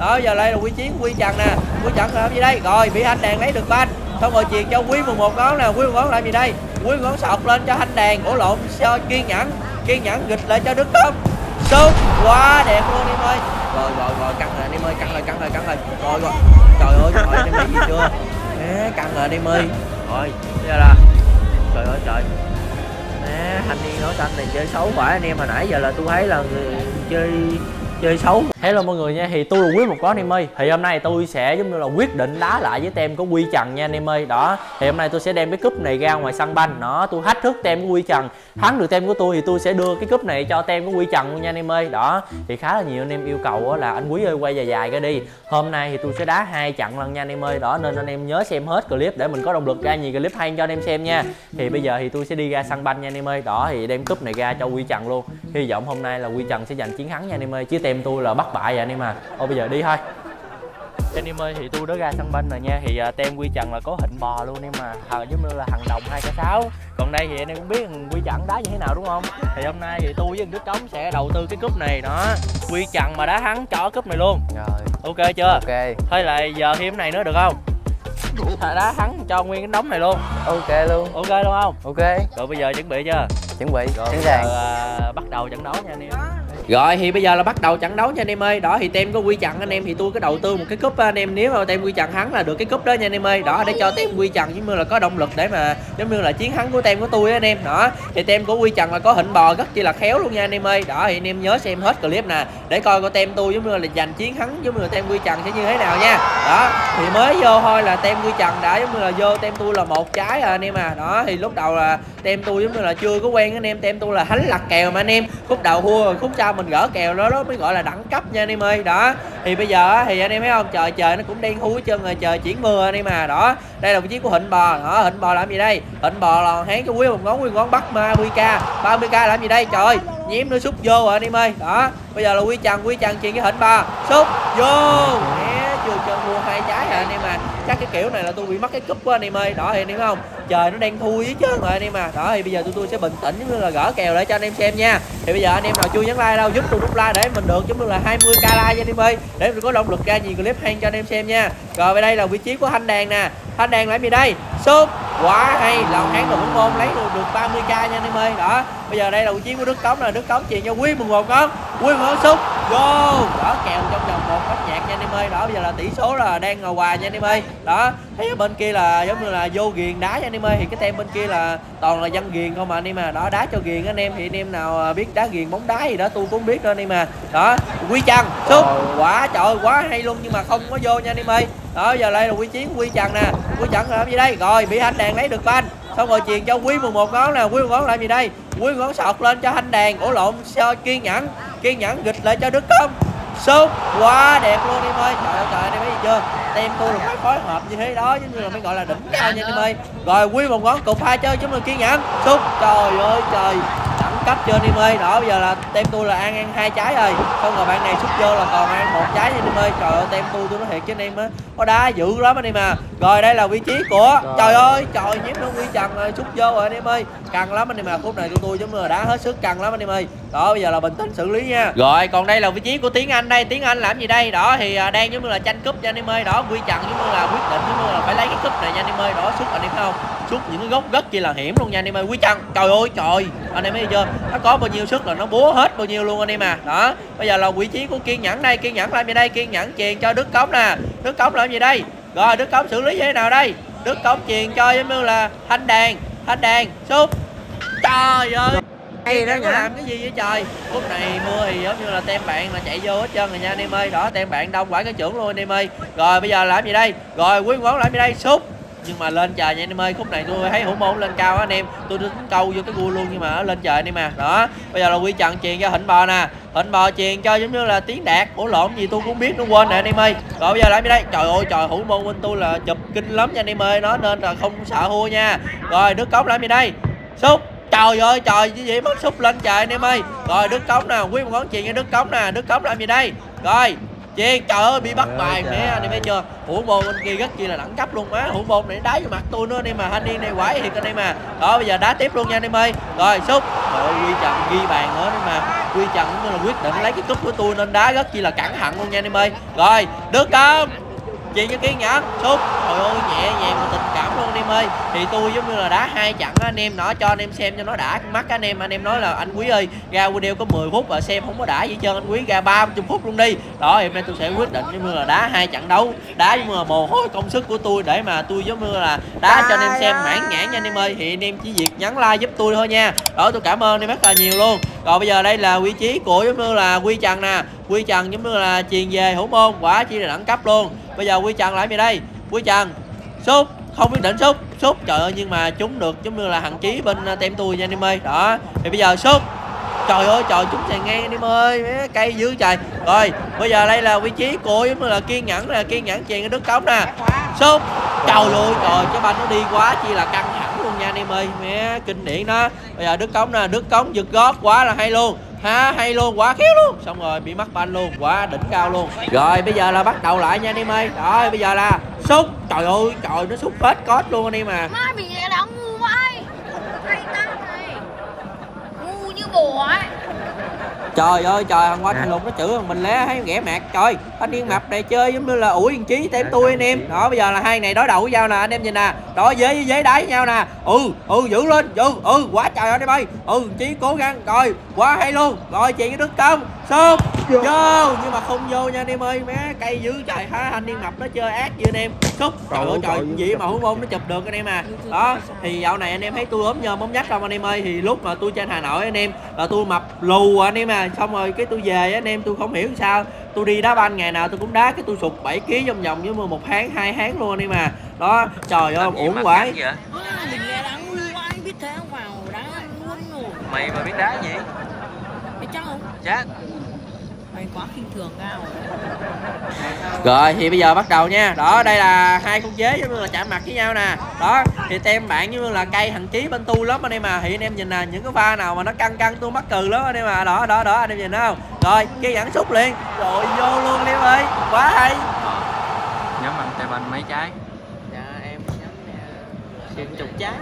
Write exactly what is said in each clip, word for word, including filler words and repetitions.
Đó giờ đây là vị trí của Quy Trần nè. Quy Trần làm gì đây? Rồi bị Thanh Đàn lấy được banh. Xong rồi truyền cho Quý mười một ngón nè. Quý mười một ngón làm gì đây? Quý ngón sọt lên cho Thanh Đàn. Ủa lộn cho Kiên Nhẫn. Kiên Nhẫn nghịch lại cho Đức Công. Sút quá đẹp luôn em ơi. Rồi rồi rồi căng rồi em ơi, căng rồi căng rồi căng rồi. Rồi rồi. Trời ơi trời ơi em thấy gì chưa? Ê, căng rồi em ơi. Rồi bây giờ là trời ơi trời. Nè, thanh niên áo xanh này chơi xấu quả anh em, hồi nãy giờ là tôi thấy là người chơi chơi xấu. Hello mọi người nha, thì tôi là Quyết một có anh em ơi. Thì hôm nay tôi sẽ giống như là quyết định đá lại với tem có Quy Trần nha anh em ơi. Đó, thì hôm nay tôi sẽ đem cái cúp này ra ngoài sân banh. Đó, tôi thách thức tem của Quy Trần. Thắng được tem của tôi thì tôi sẽ đưa cái cúp này cho tem của Quy Trần luôn nha anh em ơi. Đó, thì khá là nhiều anh em yêu cầu là anh Quý ơi quay dài dài ra đi. Hôm nay thì tôi sẽ đá hai trận lần nha anh em ơi. Đó, nên anh em nhớ xem hết clip để mình có động lực ra nhiều clip hay cho anh em xem nha. Thì bây giờ thì tôi sẽ đi ra sân banh nha anh em ơi. Đó, thì đem cúp này ra cho Quy Trần luôn. Hy vọng hôm nay là Quy Trần sẽ giành chiến thắng nha anh em ơi. Chứ tem tôi là bất bại vậy anh em à. Thôi bây giờ đi thôi anh em ơi. Thì tôi đã ra sân banh rồi nha. Thì uh, tem Quy Trần là có hình bò luôn em mà, à, giống như là thằng đồng hai cái sáu. Còn đây thì anh em cũng biết Quy Trần đá như thế nào đúng không? Thì hôm nay thì tôi với anh Đức Cống sẽ đầu tư cái cúp này. Đó, Quy Trần mà đá thắng cho cúp này luôn rồi. Ok chưa? Ok. Thôi lại giờ thêm này nữa được không? Đá thắng cho nguyên cái đống này luôn. Ok luôn. Ok luôn không? Ok. Rồi bây giờ chuẩn bị chưa? Chuẩn bị. Rồi sẵn sàng. Uh, bắt đầu trận đấu nha anh em. Rồi thì bây giờ là bắt đầu trận đấu nha anh em ơi. Đó thì tem có Quy Trần anh em, thì tôi có đầu tư một cái cúp anh em. Nếu mà tem Quy Trần thắng là được cái cúp đó nha anh em ơi. Đó để cho tem Quy Trần giống như là có động lực để mà giống như là chiến thắng của tem của tôi anh em. Đó thì tem của Quy Trần là có hình bò rất chi là khéo luôn nha anh em ơi. Đó thì anh em nhớ xem hết clip nè để coi coi tem tôi giống như là giành chiến thắng giống như là tem Quy Trần sẽ như thế nào nha. Đó thì mới vô thôi là tem Quy Trần đã giống như là vô tem tôi là một trái à anh em à. Đó thì lúc đầu là tem tôi giống như là chưa có quen anh em, tem tôi là hánh lặt kèo mà anh em. Khúc đầu thua rồi khúc sau mình gỡ kèo đó đó mới gọi là đẳng cấp nha anh em ơi. Đó thì bây giờ thì anh em thấy không, trời trời nó cũng đen thui hết trơn rồi, trời chuyển mưa anh em à. Đó đây là vị trí của Hịnh Bò. Đó Hịnh Bò làm gì đây? Hịnh Bò là hán cho Quý một ngón, Quý ngón bắt ba mươi k ba mươi k làm gì đây? Trời ơi nhiễm nó sút vô rồi anh em ơi. Đó bây giờ là Quy Trần, Quy Trần truyền cái Hịnh Bò sút vô. Né chưa chân mua hai trái à anh em à. Chắc cái kiểu này là tôi bị mất cái cúp của anh em ơi. Đó thì anh em thấy không, trời nó đen thui hết trơn rồi anh em à. Đó thì bây giờ tôi tôi sẽ bình tĩnh giống như là gỡ kèo để cho anh em xem nha. Thì bây giờ anh em nào chưa nhấn like đâu giúp tôi nút like để mình được giống như là hai mươi k like nha anh em ơi, để mình có động lực ra nhiều clip hay cho anh em xem nha. Rồi về đây là vị trí của Thanh Đàn nè. Thanh Đàn làm gì đây? Sút quá hay, lòng kháng được thủ môn lấy được, được ba mươi k nha anh em ơi. Đó bây giờ đây là vị trí của Đức Cống là Đức Cống truyền cho Quý mười một ngón, Quý ngón sút vô. Đó kèo trong vòng một bắt nhạc nha anh em ơi. Đó bây giờ là tỷ số là đang ngồi hòa nha anh em ơi. Đó thấy ở bên kia là giống như là vô ghiền đá nha anh em ơi. Thì cái tem bên kia là toàn là dân ghiền không mà anh em à. Đó đá cho ghiền anh em, thì anh em nào biết đá ghiền bóng đá gì đó tôi cũng không biết đâu anh em à. Đó Quy Trần sút quá trời ơi quá hay luôn nhưng mà không có vô nha anh em ơi. Đó giờ đây là vị trí của Quy Trần nè. Quy Trần làm gì đây? Rồi bị Thanh Đàn lấy được banh. Xong rồi truyền cho Quý mười một ngón nè. Quý mười một ngón làm gì đây? Quý ngón sọt lên cho Thanh Đàn. Ủa lộn cho Kiên Nhẫn. Kiên Nhẫn nghịch lại cho Đức Công. Sút quá đẹp luôn em ơi. Trời ơi trời anh em thấy gì chưa? Tem tôi là phải phối hợp như thế đó, giống như là mới gọi là đỉnh cao nha anh em ơi. Rồi Quý một ngón cục hai chơi chúng là Kiên Nhẫn sút. Trời ơi trời đẳng cấp chưa anh em ơi. Đó bây giờ là tem tôi là ăn ăn hai trái rồi, xong rồi bạn này sút vô là còn ăn một trái nha anh em ơi. Trời ơi tem tôi tôi nói thiệt chứ anh em á, có đá dữ lắm anh em à. Rồi đây là vị trí của rồi. Trời ơi trời nhiễm nó Quy Trần rồi, sút vô rồi anh em ơi, căng lắm anh em à. Khúc này tôi tôi giống như là đá hết sức, căng lắm anh em ơi. Đó bây giờ là bình tĩnh xử lý nha. Rồi còn đây là vị trí của Tiến Anh đây. Tiến Anh làm gì đây? Đó thì đang giống như là tranh cúp nha anh em ơi. Đó Quy Trần giống như là quyết định giống như là phải lấy cái cúp này nha anh em ơi. Đó sút anh em thấy không, sút những cái góc rất chi là hiểm luôn nha anh em ơi. Quy Trần trời ơi trời anh em thấy chưa, nó có bao nhiêu sức là nó búa hết bao nhiêu luôn anh em à. Đó bây giờ là vị trí của Kiên Nhẫn đây. Kiên Nhẫn làm gì đây? Kiên Nhẫn truyền cho Đức Cống nè. Đức Cống làm gì đây? Rồi Đức Cống xử lý như thế nào đây? Đức Cống truyền cho giống như là Thanh Đàn. Thanh Đàn sút trời ơi hay đó nhá. Làm cái gì vậy trời? Lúc này mưa thì giống như là tem bạn là chạy vô hết trơn rồi nha anh em ơi. Đó tem bạn đông quả cái trưởng luôn anh em ơi. Rồi bây giờ làm gì đây? Rồi Quý ngón làm gì đây? Sút nhưng mà lên trời nha anh em ơi. Khúc này tôi thấy hữu môn lên cao á anh em, tôi tính câu vô cái gua luôn nhưng mà nó lên trời anh em à. Đó bây giờ là Quy Trần truyền cho Hịnh Bò nè. Hịnh Bò truyền cho giống như là Tiến Đạt. Ủa lộn gì tôi cũng biết nó quên nè anh em ơi. Rồi bây giờ làm gì đây? Trời ơi trời hữu môn bên tôi là chụp kinh lắm nha anh em ơi. Nó nên là không sợ thua nha. Rồi Đức Cống làm gì đây? Sút trời ơi trời cái gì mất sút lên trời anh em ơi. Rồi Đức Cống nè, Quý một ngón truyền cho Đức Cống nè. Đức Cống làm gì đây? Rồi Chiên, trời ơi bị bắt bài mẹ anh em thấy chưa? Hữu môn bên kia rất chi là đẳng cấp luôn má. Hữu môn này đá vô mặt tôi nữa anh em mà, thanh niên này quái thiệt anh em mà. Đó bây giờ đá tiếp luôn nha anh em ơi. Rồi xúc. Rồi Quy Trần ghi bàn nữa nhưng mà Quy Trần cũng là quyết định lấy cái cúp của tôi nên đá rất chi là cẩn thận luôn nha anh em ơi. Rồi, Đức Công. Chị cho kiên nhẫn xúc, trời ơi nhẹ nhàng và tình cảm luôn anh em ơi. Thì tôi giống như là đá hai trận anh em, nó cho anh em xem cho nó đã mắt anh em. Anh em nói là anh Quý ơi ra video có mười phút và xem không có đã gì trơn, anh Quý ra ba mươi phút luôn đi. Đó thì hôm nay tôi sẽ quyết định giống như là đá hai trận đấu, đá giống như là mồ hôi công sức của tôi để mà tôi giống như là đá cho anh em xem mãn nhãn nha anh em ơi. Thì anh em chỉ việc nhấn like giúp tôi thôi nha. Đó tôi cảm ơn anh em rất là nhiều luôn. Rồi bây giờ đây là vị trí của giống như là Quy Trần nè. Quy Trần giống như là truyền về Hữu Môn, quả chi là đẳng cấp luôn. Bây giờ Quy Trần làm gì đây? Quy Trần sút, không quyết định sút, sút trời ơi nhưng mà trúng được giống như là thằng Chí bên tem tôi nha anh em ơi. Đó, thì bây giờ sút. Trời ơi trời, trúng sàn ngang anh em ơi, cây dữ trời. Rồi, bây giờ đây là vị trí của giống như là Kiên Nhẫn nè, Kiên Nhẫn chèn cái Đức Cống nè. Sút. Trời ơi trời, cái banh nó đi quá chi là căng thẳng luôn nha anh em ơi. Mẹ kinh điển đó. Bây giờ Đức Cống nè, Đức Cống giật gót quá là hay luôn. Ha, hay luôn, quá khéo luôn. Xong rồi bị mắc banh luôn, quá đỉnh cao luôn. Rồi bây giờ là bắt đầu lại nha anh em ơi. Rồi bây giờ là sút. Trời ơi trời, nó sút hết cốt luôn anh em à. Má bị nghe đã ngu vậy. Hay tăng này. Ngu như bò ấy. Trời ơi trời, thằng Quanh lục nó chửi thằng mình lé thấy ghẻ mạc. Trời, thanh niên mập này chơi giống như là ủi yên chí tem tôi anh em. Đó bây giờ là hai này đối đầu với nhau nè anh em nhìn nè. Đó dế với dế đá với nhau nè. Ừ, ừ giữ lên. Ừ, ừ quá trời ơi anh em ơi. Ừ, Chí cố gắng. Rồi, quá hay luôn. Rồi chị cái Đức Công. Sút. Vô, nhưng mà không vô nha anh em ơi. Má cây dữ trời hả, thanh niên mập nó chơi ác như anh em. Sút. Trời ơi trời, gì mà Hữu Môn nó chụp được anh em à. Đó, thì dạo này anh em thấy tôi ốm nhôm ốm nhách không anh em ơi. Thì lúc mà tôi trên Hà Nội anh em là tôi mập lù anh em à. Xong rồi cái tôi về anh em tôi không hiểu sao tôi đi đá banh ngày nào tôi cũng đá cái tôi sụt bảy ký trong vòng với một tháng hai tháng luôn anh em à. Đó trời ơi uổng quá. Mình nghe đã ngu quá, anh biết thế không vào đá luôn rồi. Mày mà biết đá gì? Biết chắc không? Chắc. Mày quá khinh thường cao. Rồi thì bây giờ bắt đầu nha. Đó đây là hai con dế giống như là chạm mặt với nhau nè. Đó thì tem bạn giống như là cây thằng Chí bên tôi lắm anh em à. Thì anh em nhìn nè, những cái pha nào mà nó căng căng tôi mắc cừ lắm anh em à. Đó đó đó anh em nhìn thấy không? Rồi cái dẫn xúc liền. Rồi vô luôn anh em ơi. Quá hay. Nhóm ăn tay banh mấy trái? Dạ em nhắm nè chục trái.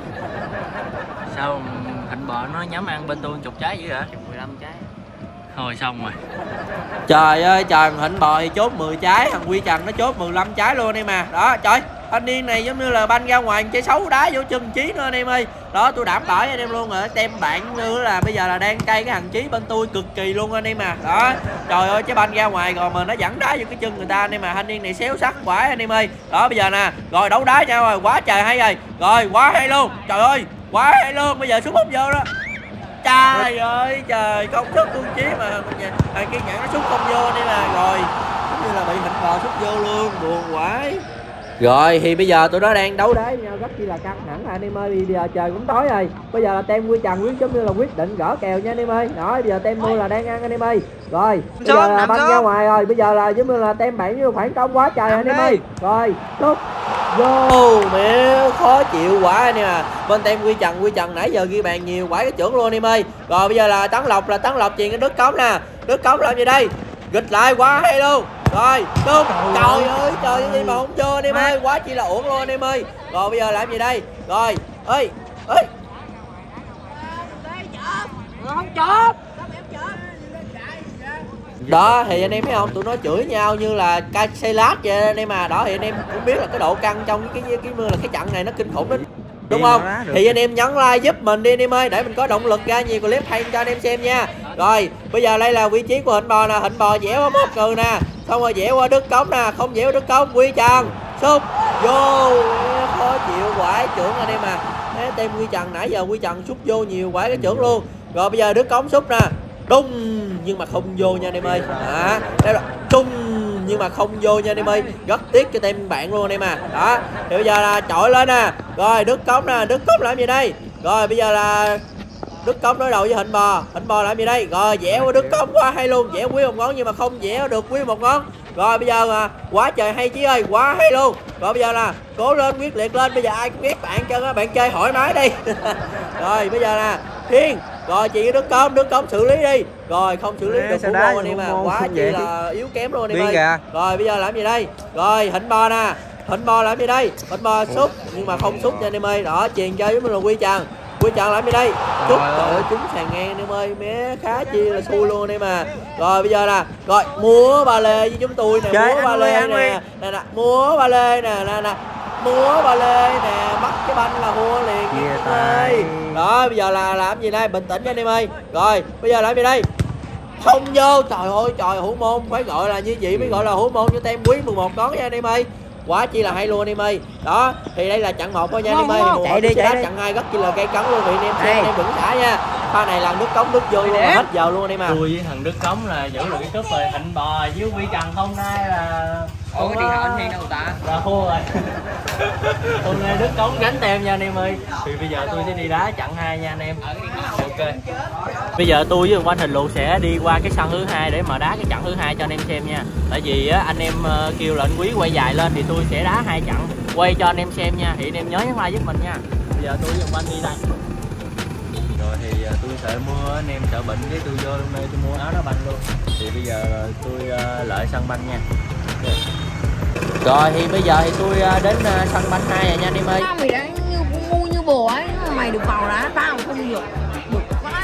Sao Thịnh Bò nó nhắm ăn bên tôi chục trái dữ vậy? mười lăm trái. Thôi xong rồi. Trời ơi trời, Thịnh Bò thì chốt mười trái, thằng Quy Trần nó chốt mười lăm trái luôn em à. Đó trời, thanh niên này giống như là banh ra ngoài chơi xấu đá vô chân Chí nữa anh em ơi. Đó tôi đảm bảo với anh em luôn rồi, tem bạn nữa là bây giờ là đang cay cái thằng Chí bên tôi cực kỳ luôn anh em à. Đó trời ơi, cái banh ra ngoài rồi mà nó dẫn đá vô cái chân người ta anh em à. Thanh niên này xéo sắc quả anh em ơi. Đó bây giờ nè, rồi đấu đá nhau rồi, quá trời hay rồi. Rồi quá hay luôn, trời ơi quá hay luôn. Bây giờ xuống bóng vô đó. Trời ơi trời, công sức của Chí mà thằng Kiên Nhẫn nó xúc không vô nên là rồi giống như là bị Thịnh Bò xúc vô luôn, buồn quái. Rồi thì bây giờ tụi nó đang đấu đá với nhau rất chi là căng thẳng anh em ơi. Vì bây giờ trời cũng tối rồi, bây giờ là tem Quy Trần quyết giống như là quyết định gỡ kèo nha anh em ơi. Đó bây giờ tem tôi là đang ăn anh em ơi. Rồi bây giờ là banh ra ngoài rồi, bây giờ là giống như là tem bạn như khoảng công quá trời anh em ơi. Rồi xúc vô mẹ khó chịu quả anh em à. Bên tem Quy Trần, Quy Trần nãy giờ ghi bàn nhiều quả cái trưởng luôn anh em ơi. Rồi bây giờ là Tấn Lộc, là Tấn Lộc chuyền cái Đức Cống nè. Đức Cống làm gì đây? Nghịch lại quá hay luôn. Rồi đúng. Trời ơi trời ơi mà không vô anh em ơi, quá chi là uổng luôn anh em ơi. Rồi bây giờ làm gì đây? Rồi ơi ơi Không chốt. Đó thì anh em thấy không, tụi nó chửi nhau như là ca xây lát vậy anh em à. Đó thì anh em cũng biết là cái độ căng trong cái cái cái, cái, là cái trận này nó kinh khủng lắm đúng không? Thì anh em nhấn like giúp mình đi anh em ơi, để mình có động lực ra nhiều clip hay cho anh em xem nha. Rồi bây giờ đây là vị trí của Thịnh Bò nè. Thịnh Bò dẻo qua một cừ nè, xong rồi dẻo qua Đức Cống nè, không dẻo Đức Cống. Quy Trần sút vô, khó chịu quải trưởng anh em à. Thế tem Quy Trần nãy giờ Quy Trần sút vô nhiều quải cái trưởng luôn. Rồi bây giờ Đức Cống sút nè, đung nhưng mà không vô nha anh em ơi. Đó đây là trung nhưng mà không vô nha anh em ơi, rất tiếc cho tem bạn luôn anh em à. Đó thì bây giờ là chọi lên nè. Rồi Đức Cống nè, Đức Cống làm gì đây? Rồi bây giờ là Đức Cống đối đầu với Thịnh Bò. Thịnh Bò làm gì đây? Rồi vẽ qua Đức Cống quá hay luôn, vẽ quý một ngón nhưng mà không vẽ được quý một ngón. Rồi bây giờ mà quá trời hay Chí ơi, quá hay luôn. Rồi bây giờ là cố lên, quyết liệt lên. Bây giờ ai cũng ghét bạn cho bạn chơi thoải mái đi. Rồi bây giờ nè Thiên Rồi chị Đức Công, Đức Công xử lý đi. Rồi không xử lý Ê, được sao Hữu đá Môn anh em Hữu à, Môn quá không chi vậy? là yếu kém luôn anh Biên em ơi. kìa. Rồi bây giờ làm gì đây? Rồi Hỉnh Bo nè, Hỉnh Bo làm gì đây? Hỉnh Bo xúc nhưng mà không xúc nha anh em ơi. Đó chuyền chơi giống như là Quy Trần. Quy Trần làm gì đây? Xúc trời ơi trúng sàn ngang anh em ơi, mé khá chi là xui luôn anh em à. Rồi bây giờ nè, rồi múa ba lê với chúng tôi nè, Chơi múa ba lê nè, nè nè, múa ba lê nè, nè nè. Múa ba lê nè, bắt cái banh là mua liền Chia anh em ơi. Đó bây giờ là làm gì đây? Bình tĩnh nha anh em ơi. Rồi bây giờ làm gì đây? Không vô, trời ơi trời, Hữu Môn phải gọi là như vậy mới gọi là Hữu Môn cho tem quý mười một ngón nha anh em ơi. Quá chi là hay luôn anh em ơi. Đó thì đây là chặng một thôi nha anh em ơi. Chạy đi, chạy đi. Chặng hai rất chi là gây cấn luôn thì anh em xem, anh em đừng xả nha. Pha này là nước cống nước vô luôn, hết giờ luôn anh em à. Tôi với thằng Đức Cống là giữ được cái cúp rồi. Hạnh Bò với Quy Trần hôm nay là Ủa đi hỏi anh Hiền đâu ta? là thua rồi. Hôm nay Đức Cống gánh tem nha anh em ơi. Thì bây giờ tôi sẽ đi đá chặng hai nha anh em. Ok. Bây giờ tôi với Quang Thịnh Luộc sẽ đi qua cái sân thứ hai để mà đá cái chặng thứ hai cho anh em xem nha. Tại vì á, anh em kêu là anh Quý quay dài lên thì tôi sẽ đá hai chặng quay cho anh em xem nha. Thì anh em nhớ nhấn like giúp mình nha. Bây giờ tôi với Quang đi đây. Rồi thì tôi sợ mưa, anh em sợ bệnh cái tôi vô hôm nay tôi mua áo đá banh luôn. Thì bây giờ tôi lợi sân banh nha. Okay. Rồi thì bây giờ thì tôi đến sân banh hai rồi nha anh em ơi. Sao mày đã như ngu như bồ ấy, mày được vào đá tao không được. Được vãi.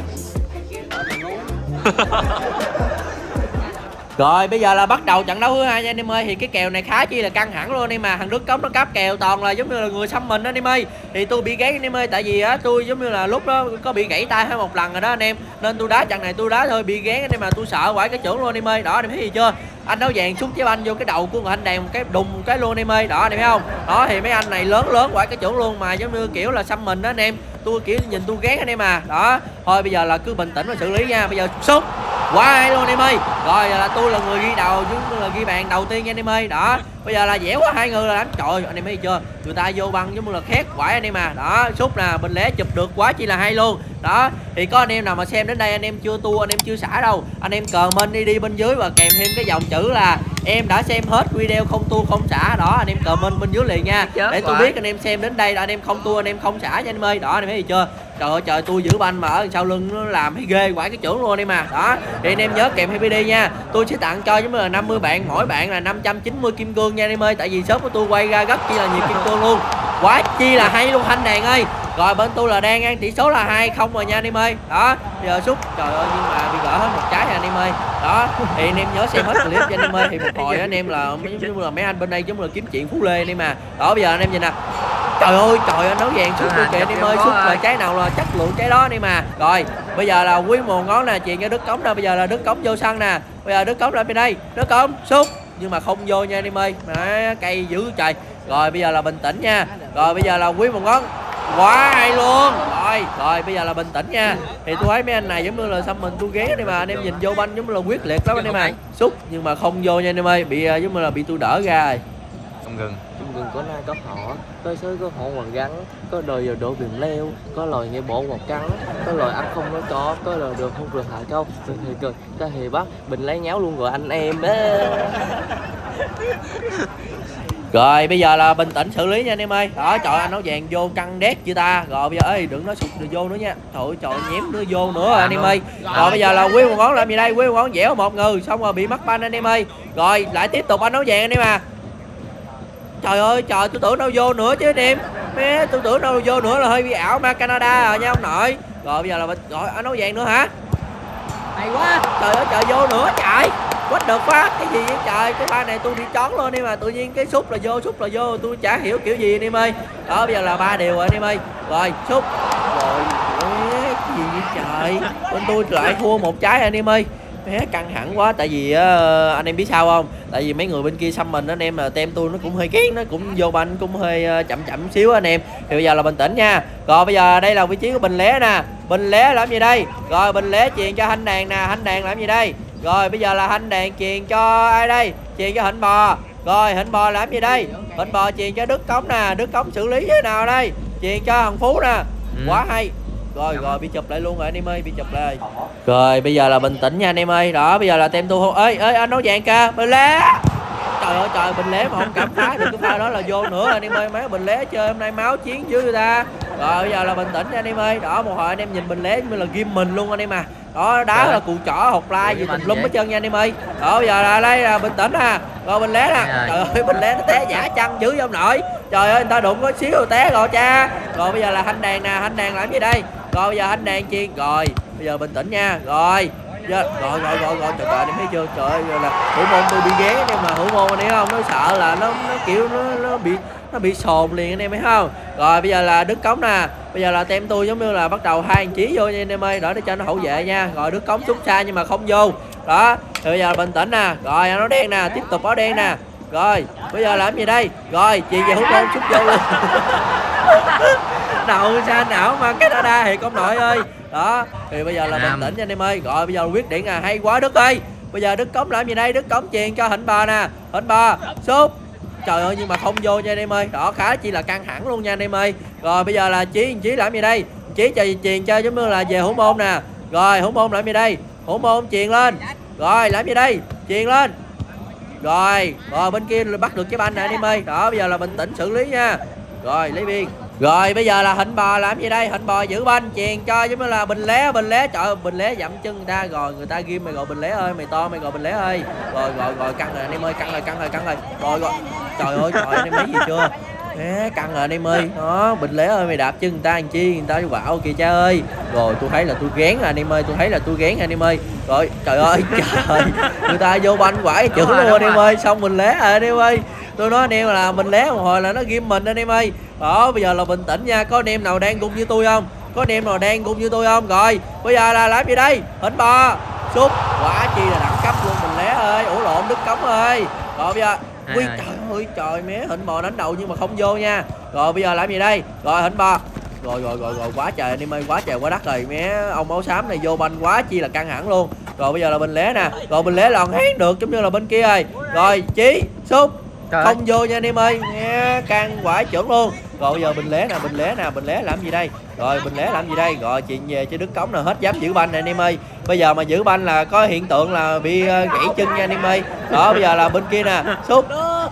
Rồi bây giờ là bắt đầu trận đấu thứ hai nha anh em ơi. Thì cái kèo này khá chi là căng thẳng luôn anh em mà. Thằng Đức Cống nó cáp kèo toàn là giống như là người xăm mình đó anh em ơi. Thì tôi bị ghét anh em ơi, tại vì á tôi giống như là lúc đó có bị gãy tay hay một lần rồi đó anh em. Nên tôi đá trận này tôi đá thôi, bị ghét anh em mà tôi sợ quải cái trưởng luôn anh em ơi. Đó anh em thấy gì chưa? Anh áo vàng sút trái banh vô cái đầu của người anh đèn một cái đùng một cái luôn anh em ơi. Đó anh em thấy không? Đó thì mấy anh này lớn lớn quải cái trưởng luôn mà giống như kiểu là xăm mình đó anh em. Tôi kiểu nhìn tôi ghét anh em mà. Đó. Thôi bây giờ là cứ bình tĩnh và xử lý nha. Bây giờ sút quá hay luôn anh em ơi. Rồi là tôi là người ghi đầu chứ là ghi bàn đầu tiên nha anh em ơi. Đó bây giờ là dẻo quá hai người là đánh. Trời ơi, anh em thấy chưa, người ta vô băng giống như là khét quải anh em à. Đó sút nè, Bình Lé chụp được quá chi là hay luôn. Đó thì có anh em nào mà xem đến đây anh em chưa tua, anh em chưa xả đâu, anh em comment đi đi bên dưới và kèm thêm cái dòng chữ là em đã xem hết video không tua không xả. Đó anh em comment bên dưới liền nha, để tôi biết anh em xem đến đây là anh em không tua anh em không xả nha anh em ơi. Đó anh em thấy gì chưa, trời ơi trời, tôi giữ banh mà ở sau lưng nó làm hay ghê quải cái trưởng luôn đi mà. Đó thì anh em nhớ kèm happy đi nha, tôi sẽ tặng cho giống như là năm mươi bạn, mỗi bạn là năm trăm chín mươi kim cương nha anh em ơi. Tại vì shop của tôi quay ra rất chi là nhiều kim cương luôn, quá chi là hay luôn thanh đàn ơi. Rồi bên tôi là đang ăn tỷ số là hai không rồi nha anh em ơi. Đó giờ xúc trời ơi nhưng mà bị gỡ hết một trái rồi anh em ơi. Đó thì anh em nhớ xem hết clip cho anh em ơi. Thì một hồi anh em là giống như là mấy anh bên đây giống như là kiếm chuyện Phú Lê anh em mà. Đó bây giờ anh em nhìn nè, trời ơi trời ơi, nấu vàng xúc tôi kìa anh em ơi, xúc là trái nào là chất lượng trái đó anh em mà. Rồi bây giờ là quý một ngón nè, chuyện cho Đức Cống nè, bây giờ là Đức Cống vô sân nè, bây giờ Đức Cống ra bên đây, Đức Cống xúc nhưng mà không vô nha anh em ơi. Đó, cây dữ trời. Rồi bây giờ là bình tĩnh nha. Rồi bây giờ là quý một ngón quá hay luôn. Rồi rồi bây giờ là bình tĩnh nha. Thì tôi thấy mấy anh này giống như là xăm mình tôi ghét đi mà, anh em nhìn vô banh giống như là quyết liệt lắm anh em mà. Xúc nhưng mà không vô nha anh em ơi, bị giống như là bị tôi đỡ ra rồi. Không gừng. Trong rừng có nai có họ, có sới có họ hoàng gắn, có đời giờ đổ biển leo, có loài nghe bộ một cắn, có loài ăn không nói có, có loài được không được hạ câu. Rồi thì cười, ta thì bắt Bình lấy nháo luôn rồi anh em đấy. Rồi bây giờ là bình tĩnh xử lý nha anh em ơi. Đó trời, anh áo vàng vô căng đét chưa ta. Rồi bây giờ ơi đừng nói sụt được vô nữa nha. Trời ơi trời, nhém nữa vô nữa rồi anh em ơi. Rồi bây giờ là quý một ngón làm gì đây, quý một ngón dẻo một người xong rồi bị mắc banh anh em ơi. Rồi lại tiếp tục anh áo vàng anh em à. Trời ơi trời, tôi tưởng đâu vô nữa chứ anh em. Mẹ tôi tưởng đâu vô nữa là hơi bị ảo ma Canada rồi nha ông nội. Rồi bây giờ là rồi anh áo vàng nữa hả. Hay quá. Trời ơi trời, vô nữa chạy. What the fuck, cái gì vậy trời, cái pha này tôi bị chón luôn đi mà tự nhiên cái sút là vô, sút là vô, tôi chả hiểu kiểu gì anh em ơi. Đó bây giờ là ba điều rồi anh em ơi. Rồi sút. Rồi cái gì vậy trời, bên tôi lại thua một trái anh em ơi. Mẹ căng thẳng quá, tại vì uh, anh em biết sao không, tại vì mấy người bên kia xăm mình anh em, là tem tôi nó cũng hơi kén, nó cũng vô banh cũng hơi uh, chậm chậm xíu anh em. Thì bây giờ là bình tĩnh nha. Rồi bây giờ đây là vị trí của Bình Lé nè, Bình Lé làm gì đây. Rồi Bình Lé chuyền cho Thanh Đàn nè, Thanh Đàn làm gì đây. Rồi bây giờ là Thanh Đàn chuyền cho ai đây, chuyền cho Hạnh Bò. Rồi Hạnh Bò làm gì đây, Hạnh Bò chuyền cho Đức Cống nè, Đức Cống xử lý thế nào đây, chuyền cho Thằng Phú nè. Ừ. Quá hay. Rồi rồi bị chụp lại luôn rồi anh em ơi, bị chụp lại. Rồi bây giờ là bình tĩnh nha anh em ơi. Đó bây giờ là tem tu ơi ơi anh nấu vàng kìa, Bình Lé. Trời ơi trời, Bình Lé mà không cảm phá được cái pha đó là vô nữa anh em ơi. Mấy Bình Lé chơi hôm nay máu chiến chứ người ta. Rồi bây giờ là bình tĩnh nha anh em ơi. Đó, một hồi anh em nhìn Bình Lé như là ghim mình luôn anh em à. Đó, đá là cụ trỏ hột lai gì tùm lum hết trơn nha anh em ơi. Đó, bây giờ là đây là bình tĩnh nè. Rồi Bình Lé nè. Trời ơi, Bình Lé nó té giả chăng dữ ông nội. Trời ơi, người ta đụng có xíu rồi té rồi cha. Rồi bây giờ là Thanh Đàn nè, Thanh Đàn làm gì đây? Rồi bây giờ Thanh Đàn chiên. Rồi, bây giờ bình tĩnh nha. Rồi. Rồi rồi rồi rồi, rồi. Trời ơi, anh em thấy chưa? Trời ơi, là Hữu Môn tôi bị ghé nhưng mà Hữu Môn anh em không, nó sợ là nó nó kiểu nó nó bị nó bị sồn liền anh em thấy không? Rồi bây giờ là Đức Cống nè. Bây giờ là tem tôi giống như là bắt đầu hai anh chí vô nha anh em ơi, đỡ để cho nó hậu vệ nha. Rồi Đức Cống xúc xa nhưng mà không vô. Đó, thì bây giờ bình tĩnh nè. Rồi áo đen nè, tiếp tục áo đen nè. Rồi, bây giờ làm gì đây? Rồi, chị về Hữu Môn xúc vô luôn. Đậu xa não mà cái đó đa thì công nội ơi. Đó, thì bây giờ là bình tĩnh nha anh em ơi. Rồi bây giờ quyết định à, hay quá Đức ơi. Bây giờ Đức Cống làm gì đây? Đức Cống chuyền cho Hạnh Bò nè. Hạnh Bò xúc. Trời ơi nhưng mà không vô nha anh em ơi. Đó, khá chi là căng thẳng luôn nha anh em ơi. Rồi bây giờ là Chí, Chí làm gì đây? Chí cho chuyền chơi giống như là về Hữu Môn nè. Rồi Hữu Môn làm gì đây? Hữu Môn chuyền lên. Rồi làm gì đây? Chuyền lên. Rồi, rồi bên kia bắt được cái banh nè anh em ơi. Đó, bây giờ là bình tĩnh xử lý nha. Rồi lấy biên. Rồi bây giờ là Hạnh Bò làm gì đây? Hạnh Bò giữ banh chuyền cho giống như là Bình Lé, Bình Lé. Trời ơi, Bình Lé dậm chân người ta rồi, người ta ghim mày gọi Bình Lé ơi, mày to mày gọi Bình Lé ơi. Rồi rồi rồi căng rồi anh em ơi, căng rồi, căng rồi, căng rồi. Rồi rồi. Trời ơi trời, anh em thấy gì chưa? Thế căng rồi anh em ơi. Đó, Bình Lé ơi mày đạp chân người ta làm chi? Người ta quạo kìa cha ơi. Rồi tôi thấy là tôi ghén anh em ơi, tôi thấy là tôi ghén anh em ơi. Rồi trời ơi trời. Người ta vô banh quải chữ luôn anh em ơi, xong Bình Lé rồi anh em ơi. Tôi nói anh em là Bình Lé một hồi là nó ghim mình anh em ơi. Đó, bây giờ là bình tĩnh nha. Có anh em nào đang gung như tôi không? Có anh em nào đang gung như tôi không? Rồi bây giờ là làm gì đây? Hạnh Bò xúc. Quả chi là đẳng cấp luôn Bình Lé ơi. Ủa lộn, Đức Cống ơi. Rồi bây giờ ui trời ơi trời, mé Hạnh Bò đánh đầu nhưng mà không vô nha. Rồi bây giờ làm gì đây? Rồi Hạnh Bò. Rồi rồi rồi rồi quá trời anh em ơi, quá trời quá đất rồi. Mé ông áo xám này vô banh quá chi là căng thẳng luôn. Rồi bây giờ là Bình Lé nè. Rồi Bình Lé lòn hét được giống như là bên kia rồi. Rồi Chí xúc. Trời không vô nha anh em ơi, nghe căng quải chuẩn luôn. Rồi bây giờ Bình Lé nè, Bình Lé nè, Bình Lé làm gì đây? Rồi Bình Lé làm gì đây? Rồi chuyện về cho Đức Cống là hết dám giữ banh này anh em ơi. Bây giờ mà giữ banh là có hiện tượng là bị gãy chân nha anh em ơi. Đó bây giờ là bên kia nè, xúc.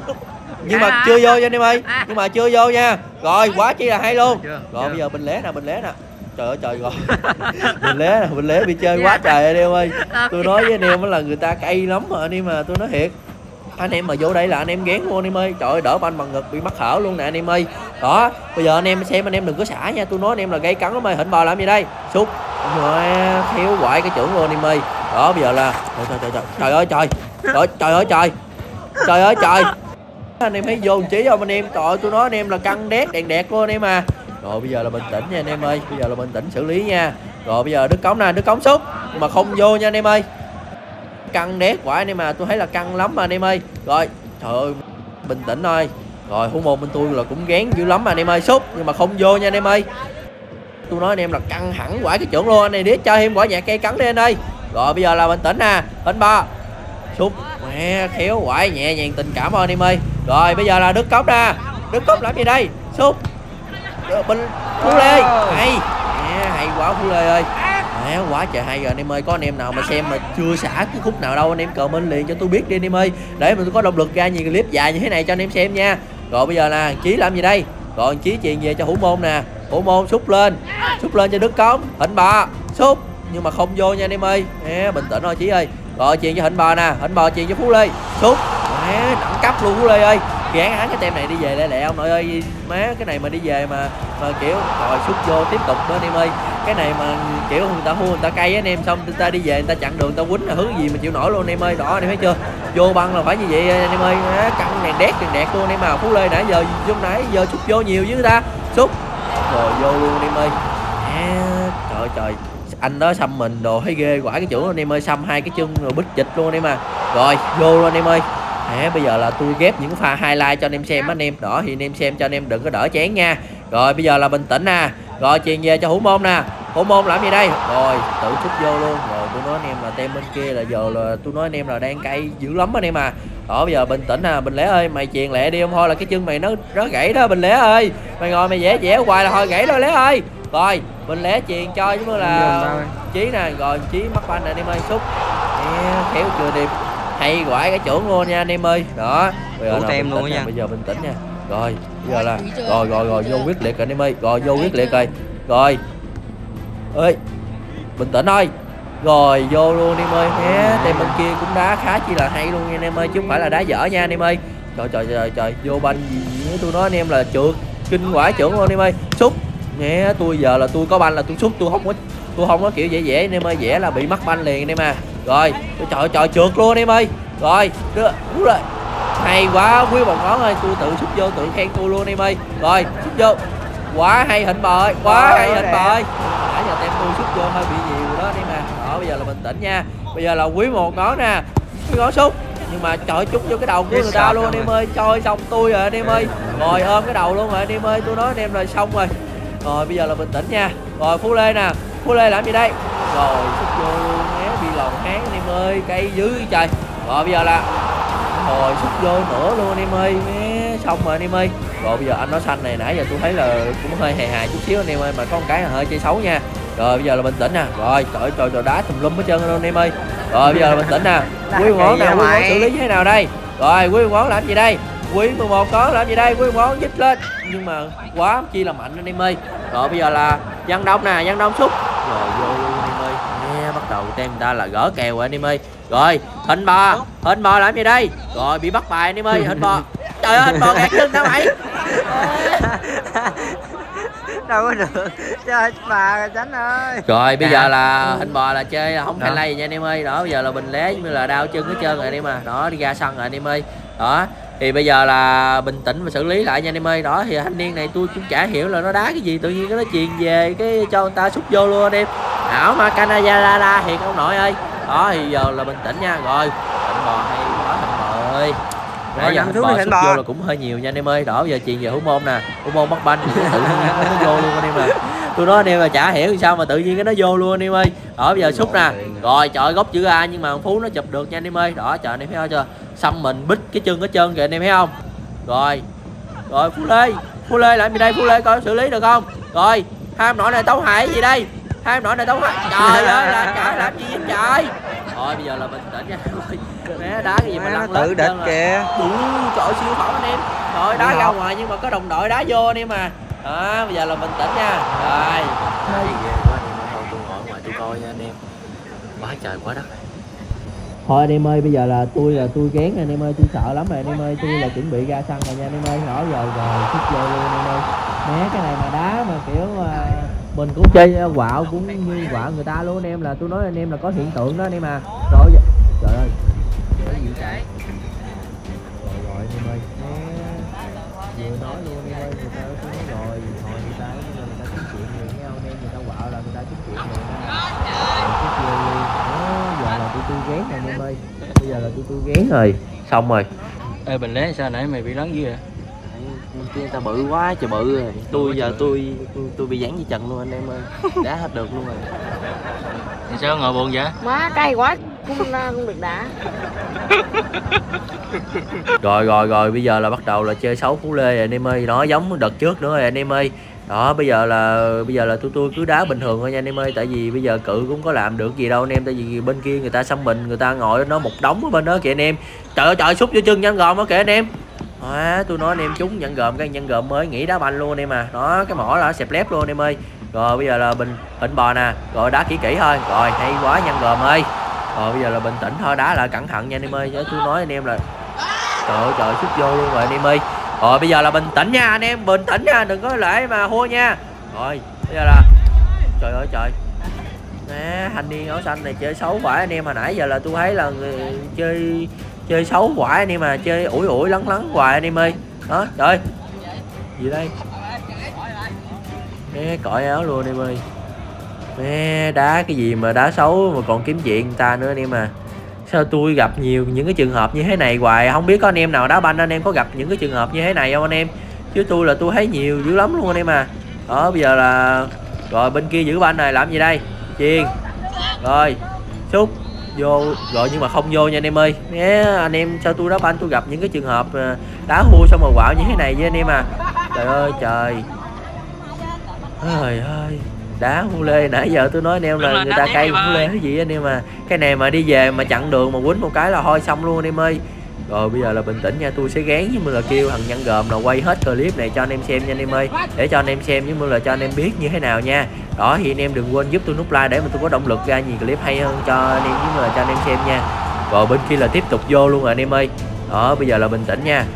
Nhưng mà chưa vô nha anh em ơi, nhưng mà chưa vô nha. Rồi quá chi là hay luôn. Rồi bây giờ Bình Lé nè, Bình Lé nè. Trời ơi trời rồi. Bình Lé nè, Bình Lé bị chơi quá trời anh em ơi. Tôi nói với anh em là người ta cay lắm mà anh em, mà tôi nói thiệt. Anh em mà vô đây là anh em ghén luôn anh em ơi. Trời ơi đỡ banh bằng ngực bị mắc hở luôn nè anh em ơi. Đó bây giờ anh em xem, anh em đừng có xả nha, tôi nói anh em là gây cấn lắm ơi. Hạnh Bò làm gì đây? Xúc. Rồi khéo quại cái trưởng luôn anh em ơi. Đó bây giờ là trời trời trời trời, trời ơi trời. Trời trời ơi trời. Trời ơi trời. Anh em thấy vô Chí không anh em? Trời ơi tôi nói anh em là căng đét đèn đẹp luôn anh em à. Rồi bây giờ là bình tĩnh nha anh em ơi. Bây giờ là bình tĩnh xử lý nha. Rồi bây giờ Đức Cống nè, Đức Cống xúc nhưng mà không vô nha anh em ơi. Căng đét quả anh em mà, tôi thấy là căng lắm mà anh em ơi. Rồi trời ơi bình tĩnh thôi. Rồi Hữu Môn bên tôi là cũng gán dữ lắm mà anh em ơi, xúc nhưng mà không vô nha anh em ơi. Tôi nói anh em là căng hẳn quả cái trưởng luôn anh này, đĩa chơi thêm quả nhạc cây cắn đi anh ơi. Rồi bây giờ là bình tĩnh nè, Hạnh Bò xúc mẹ khéo quải nhẹ nhàng tình cảm thôi anh em ơi. Rồi bây giờ là Đức Cống nè, Đức Cống làm gì đây? Xúc Bình Phú Lê hay mẹ, hay quá Phú Lê ơi. Mẹ quá trời hay rồi anh em ơi. Có anh em nào mà xem mà chưa xả cái khúc nào đâu anh em comment liền cho tôi biết đi anh em ơi, để mình có động lực ra nhiều clip dài như thế này cho anh em xem nha. Rồi bây giờ nè, Chí làm gì đây? Rồi Chí chuyền về cho Hữu Môn nè. Hữu Môn xúc lên, xúc lên cho Đức Cống. Hạnh Bò xúc nhưng mà không vô nha anh em ơi. Mẹ bình tĩnh thôi Chí ơi. Rồi chuyền cho Hạnh Bò nè, Hạnh Bò chuyền cho Phú Lê xúc. Mẹ đẳng cấp luôn Phú Lê ơi. Gán án cái tem này đi về lẹ lẹ ông nội ơi. Má cái này mà đi về mà mà kiểu rồi xúc vô tiếp tục nữa anh em ơi. Cái này mà kiểu người ta hua người ta cay anh em, xong người ta đi về người ta chặn đường, người ta quýnh là hướng gì mà chịu nổi luôn anh em ơi. Đó anh em thấy chưa? Vô băng là phải như vậy anh em ơi. Á, căng đèn đét đèn đẹp luôn anh em mà. Phú Lê nãy giờ lúc nãy giờ xúc vô nhiều với người ta. Xúc rồi vô luôn anh em ơi. À, trời ơi trời. Anh đó xăm mình đồ thấy ghê quả cái chỗ anh em ơi, xăm hai cái chân rồi bít chịch luôn anh em à. Rồi vô luôn anh em ơi. À, bây giờ là tôi ghép những pha highlight cho anh em xem anh em. Đó thì anh em xem cho anh em đừng có đỡ chén nha. Rồi bây giờ là bình tĩnh nè. Rồi chuyền về cho Hữu Môn nè. Hữu Môn làm gì đây? Rồi tự xúc vô luôn. Rồi tôi nói anh em là tem bên kia là giờ là tôi nói anh em là đang cay dữ lắm anh em à. Đó bây giờ bình tĩnh nè. Bình Lé ơi mày chuyền lẹ đi không thôi là cái chân mày nó nó gãy đó Bình Lé ơi. Mày ngồi mày vẽ vẽ hoài là thôi gãy rồi Lé ơi. Rồi Bình Lé chuyền cho giống như là Chí nè. Rồi Chí mắc banh nè anh em ơi, xúc khéo chưa điệp hay quả cái trưởng luôn nha anh em ơi. Đó bây giờ tem luôn nha. Bây giờ bình tĩnh nha. Rồi bây giờ là rồi rồi rồi vô quyết liệt rồi anh em ơi, rồi vô quyết liệt rồi. Rồi ơi bình tĩnh thôi. Rồi vô luôn anh em ơi. Hé team bên kia cũng đá khá chi là hay luôn nha anh em ơi, chứ không phải là đá dở nha anh em ơi. Trời trời trời trời, vô banh gì với tôi nói anh em là trượt kinh quả trưởng luôn anh em ơi. Xúc nghe tôi giờ là tôi có banh là tôi xúc, tôi không có tôi không có kiểu dễ dễ anh em ơi, dễ là bị mất banh liền anh em à. Rồi trời trời trượt luôn anh em ơi. Rồi đưa đúng rồi, hay quá quý bọn ngón ơi, tôi tự xúc vô tự khen tôi luôn anh em ơi. Rồi xúc vô quá hay Hạnh Bò ơi, quá hay Hạnh Bò ơi. Nãy giờ tem tôi xúc vô hơi bị nhiều đó anh em à. Đó bây giờ là bình tĩnh nha, bây giờ là quý một ngón nè, quý ngón xúc nhưng mà trời trúng vô cái đầu của người ta luôn anh em ơi. Chơi xong tôi rồi anh em ơi, rồi ôm cái đầu luôn rồi anh em ơi, tôi nói anh em là xong rồi. Rồi bây giờ là bình tĩnh nha. Rồi Phú Lê nè, Phú Lê làm gì đây? Rồi xúc vô luôn, né bị lòn hán anh em ơi, cây dữ trời. Rồi bây giờ là rồi xúc vô nữa luôn anh em ơi, né xong rồi anh em ơi. Rồi bây giờ anh nói xanh này nãy giờ tôi thấy là cũng hơi hề hài chút xíu anh em ơi, mà có một cái là hơi chơi xấu nha. Rồi bây giờ là bình tĩnh nè. Rồi trời trời trời đá tùm lum hết trơn luôn anh em ơi. Rồi bây giờ là bình tĩnh nè. Quý ngón nè, quý ngón xử lý như thế nào đây? Rồi quý ngón làm gì đây? Quý mười một ngón làm gì đây? Quý ngón dít lên nhưng mà quá chi là mạnh anh em ơi. Rồi bây giờ là Văn Đông nè, Văn Đông xúc. Rồi vô luôn anh em ơi. Nghe bắt đầu tem người ta là gỡ kèo rồi anh em ơi. Rồi Hạnh Bò, Hạnh Bò làm gì đây? Rồi bị bắt bài anh em ơi. Hạnh Bò, trời ơi Hạnh Bò gạt lưng đâu mày? Đâu có được, chơi bà Chánh ơi. Rồi bây giờ là Hạnh Bò là chơi không thay lay nha anh em ơi. Đó bây giờ là bình lé như là đau chân hết trơn rồi anh em à. Đó đi ra sân rồi anh em ơi. Đó thì bây giờ là bình tĩnh và xử lý lại nha anh em ơi. Đó thì thanh niên này tôi cũng chả hiểu là nó đá cái gì, tự nhiên nó truyền về cái cho người ta xúc vô luôn anh em. Ảo mà Canada thiệt ông nội ơi. Đó thì giờ là bình tĩnh nha. Rồi Hạnh Bò hay quá Hạnh Bò ơi. Nãy giờ Hạnh Bò xúc vô là cũng hơi nhiều nha anh em ơi. Đó bây giờ truyền về Hữu Môn nè, Hữu Môn bắt banh tự nhiên nó vô luôn anh em à. Tôi nói anh em là chả hiểu sao mà tự nhiên cái nó vô luôn anh em ơi. Đó bây giờ xúc nè. Rồi trời góc chữ A nhưng mà ông Phú nó chụp được nha anh em ơi. Đó trời anh em thấy không chưa? Xăm mình bít cái chân cái chân kìa anh em thấy không? Rồi. Rồi Phú Lê, Phú Lê làm gì đây? Phú Lê coi xử lý được không? Rồi, hai em nội này tấu hại gì đây? Hai em nội này tấu hại. Trời ơi là trời làm gì vậy trời? Rồi bây giờ là bình tĩnh nha. Mẹ đá cái gì mà lăn tự địch kìa. Đủ trời siêu phẩm anh em. Rồi đá ra ngoài nhưng mà có đồng đội đá vô anh em à. Đó bây giờ là bình tĩnh nha. Rồi. Thấy ghê quá anh em ơi, tôi ngồi ngoài tôi coi nha anh em. Quá trời quá đất. Thôi anh em ơi, bây giờ là tôi là tôi gán anh em ơi, tôi sợ lắm rồi anh em ơi, tôi là chuẩn bị ra sân rồi nha anh em ơi. Rõ rồi rồi xúc vô luôn anh em ơi. Né cái này mà đá mà kiểu uh, mình cũng chơi quạo cũng như quạo người ta luôn anh em, là tôi nói anh em là có hiện tượng đó anh em à. Rồi trời ơi. Cái gì vậy? Rồi rồi anh em ơi. Vừa nói luôn anh em ơi, người ta tôi nói rồi, hồi người ta người ta kiếm chuyện nhiều nghe không em, người ta quạo là người ta kiếm chuyện nhiều ha. Giờ là tụi tôi ghét rồi anh em ơi. Bây giờ là tụi tôi ghét rồi. Xong rồi. Ê Bình Lé sao nãy mày bị lớn dữ vậy? Bên kia người ta bự quá trời bự rồi. Tôi giờ tôi tôi bị dán với trần luôn anh em ơi. Đá hết được luôn rồi. Thì sao ngồi buồn vậy? Má cay quá cũng không được đá. Rồi rồi rồi bây giờ là bắt đầu là chơi xấu Phú Lê rồi anh em ơi. Nó giống đợt trước nữa rồi anh em ơi. Đó bây giờ là bây giờ là tôi tôi cứ đá bình thường thôi nha anh em ơi, tại vì bây giờ cự cũng có làm được gì đâu anh em, tại vì bên kia người ta xăm mình, người ta ngồi nó một đống ở bên đó kìa anh em. Trời ơi trời, xúc vô chân nhân gồm đó kìa anh em. Đó, tôi nói anh em trúng nhân gồm, cái nhân gồm mới nghĩ đá banh luôn anh em à. Đó cái mỏ là xẹp lép luôn anh em ơi. Rồi bây giờ là bình Hạnh Bò nè, rồi đá kỹ kỹ thôi. Rồi hay quá nhân gồm ơi. Rồi bây giờ là bình tĩnh thôi, đá lại cẩn thận nha anh em ơi, chứ tôi nói anh em là trời ơi trời, xúc vô luôn rồi anh em ơi. Rồi bây giờ là bình tĩnh nha anh em, bình tĩnh nha, đừng có lại mà hô nha. Rồi bây giờ là trời ơi trời, nè thanh niên áo xanh này chơi xấu quả anh em, hồi nãy giờ là tôi thấy là người chơi chơi xấu quả anh em, mà chơi ủi ủi lắng lắng hoài anh em ơi. Đó trời gì đây, nè cõi áo luôn anh em ơi. Nè đá cái gì mà đá xấu mà còn kiếm chuyện người ta nữa anh em à. Sao tôi gặp nhiều những cái trường hợp như thế này hoài, không biết có anh em nào đá banh anh em có gặp những cái trường hợp như thế này không anh em, chứ tôi là tôi thấy nhiều dữ lắm luôn anh em à. Đó bây giờ là rồi bên kia giữ banh này làm gì đây, chiên rồi xúc vô rồi nhưng mà không vô nha anh em ơi. Nhé anh em, sao tôi đá banh tôi gặp những cái trường hợp đá hua xong rồi quạo như thế này với anh em à. Trời ơi trời, trời ơi đá Phú Lê, nãy giờ tôi nói anh em là người ta cay Phú Lê cái gì anh em mà, cái này mà đi về mà chặn đường mà quýnh một cái là thôi xong luôn anh em ơi. Rồi bây giờ là bình tĩnh nha, tôi sẽ gán với là kêu thằng Nhân Gồm là quay hết clip này cho anh em xem nha anh em ơi, để cho anh em xem với là cho anh em biết như thế nào nha. Đó thì anh em đừng quên giúp tôi nút like để mà tôi có động lực ra nhiều clip hay hơn cho anh em với là cho anh em xem nha. Rồi bên kia là tiếp tục vô luôn rồi anh em ơi. Đó bây giờ là bình tĩnh nha.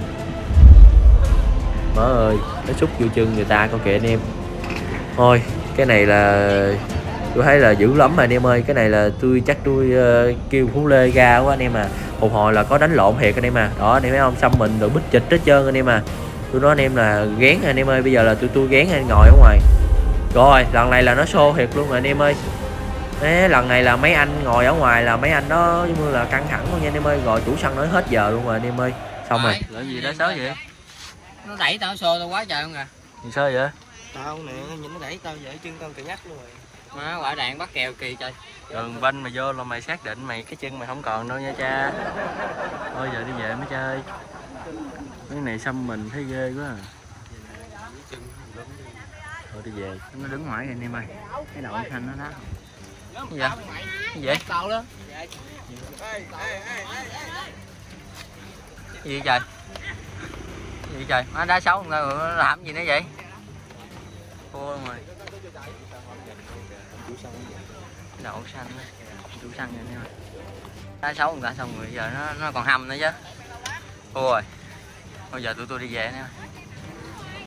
Má ơi, nó xúc vô chân người ta, con kìa anh em. Thôi cái này là tôi thấy là dữ lắm mà anh em ơi. Cái này là tôi chắc tôi uh, kêu Phú Lê ra quá anh em à. Một hồi là có đánh lộn thiệt anh em à. Đó anh em thấy không, xăm mình rồi bích chịch hết trơn anh em à. Tôi nói anh em là gán anh em ơi. Bây giờ là tôi tôi gán anh ngồi ở ngoài. Rồi lần này là nó show thiệt luôn rồi anh em ơi. Đấy, lần này là mấy anh ngồi ở ngoài là mấy anh đó như là căng thẳng luôn nha anh em ơi. Rồi chủ sân nói hết giờ luôn rồi anh em ơi. Xong rồi. Lợi gì đó xớ vậy? Nó đẩy tao xô tao quá trời không à. Gì sao vậy? Tao nè, nhìn nó đẩy tao vậy chân tao cà nhắc luôn rồi. Má quả đạn bắt kèo kỳ trời. Đường banh mà vô là mày xác định mày cái chân mày không còn đâu nha cha. Thôi giờ đi về mới chơi. Cái này xăm mình thấy ghê quá à. Thôi đi về. Nó đứng ngoài kìa anh em ơi. Cái đầu xanh nó đó. Cái gì vậy? Cái gì vậy? Tao đó. Cái gì trời? Cái gì trời? Nó đá xấu người nó làm gì nữa vậy? Thua rồi. Cái đậu xanh đó. Chủ xanh vậy nè. Đá xấu người ta xong rồi giờ nó nó còn hầm nữa chứ. Thua rồi. Bây giờ tụi tôi đi về nè.